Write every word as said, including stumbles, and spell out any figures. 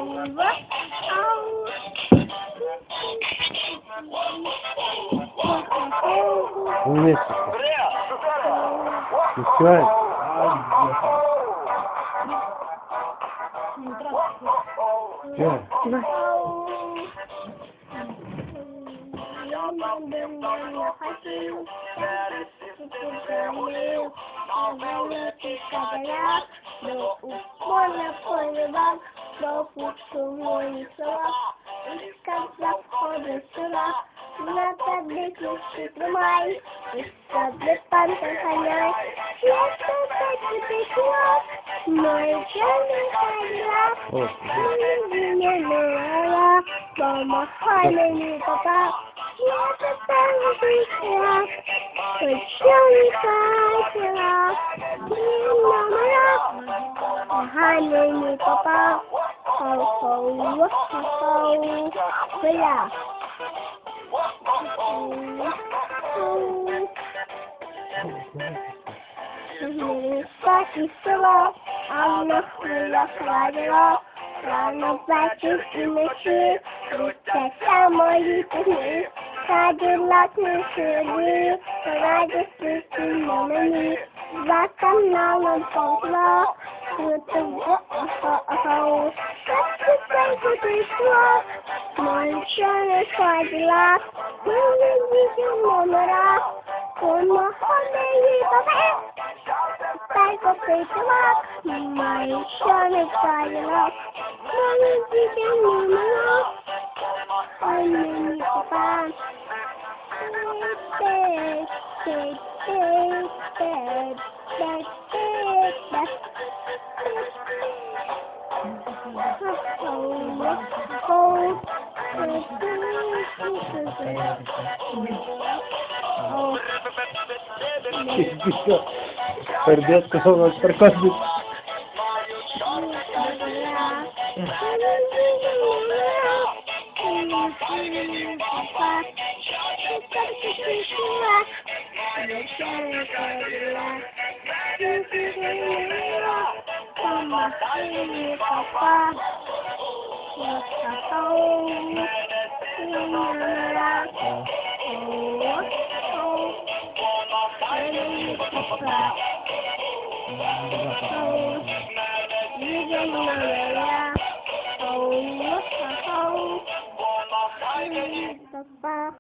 Умница. Пускай. Yeah. Помахай папа, я достану тебя, хочу не хотела, помахай мне папа, хау-хау, хау-хау, бля. Так и села, а на хвилях радила. Рано бачив і ночі, листяться мої пісні, ходила ти сюди, радості на мені, за каналом повзла, ютубу охо-охо, так ти пішла, нічого не ходила, мені дітям номера, помахали бабе, так попитила, нічого не ходила. Mami, did you know? I'm in the past. Bed, bed, bed, bed, bed, bed, bed. Perdió todo el percance. Papa.